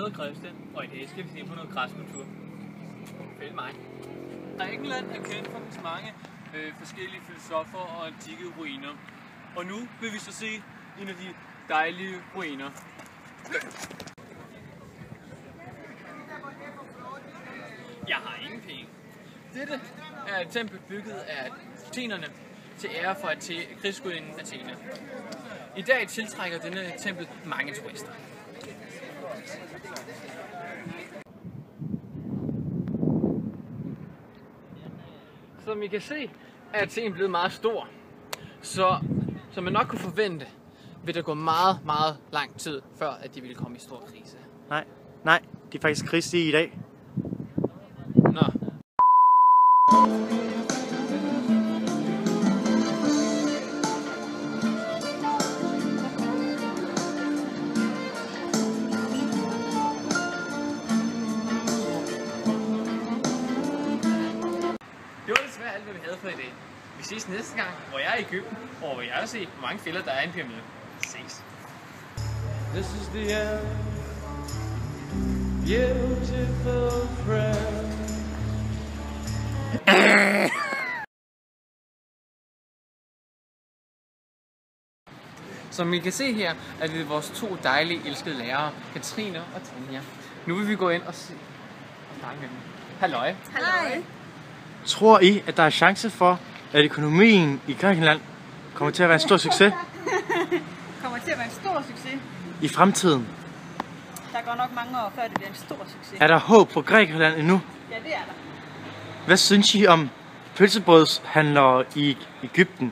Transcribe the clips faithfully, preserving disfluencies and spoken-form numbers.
hedder Christian, og i dag skal vi se på noget græskultur. Følg mig. Grækenland er kendt for dets mange øh, forskellige filosofer og antikke ruiner. Og nu vil vi så se en af de dejlige ruiner. Jeg har ingen penge. Dette er et tempel bygget af athenerne til ære for krigsgudinden Athena. I dag tiltrækker denne tempel mange turister. Som I kan se, er Athen blevet meget stor. Så som man nok kunne forvente, vil der gå meget, meget lang tid, før at de ville komme i stor krise. Nej, nej, de er faktisk krise i dag. Nå. Det var desværre alt, hvad vi havde for i dag. Vi ses næste gang, hvor jeg er i Egypten, og hvor jeg vil se, hvor mange fælder der er i en pyramide. Ses. This is the end. Beautiful friend. Som I kan se her, er det vores to dejlige, elskede lærere, Katrine og Tanja. Nu vil vi gå ind og se og snakke med dem. Halløj. Hej. Tror I, at der er chance for, at økonomien i Grækenland kommer til at være en stor succes Kommer til at være en stor succes. i fremtiden? Der går nok mange år, før det bliver en stor succes. Er der håb for Grækenland endnu? Ja, det er der. Hvad synes I om pølsebrødshandlere i Egypten?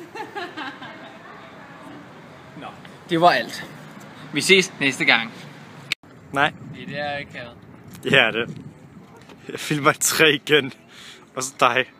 Nå, det var alt. Vi ses næste gang. Nej. Det er akavet. Det er det. Jeg filmer tre igen. Og så dig.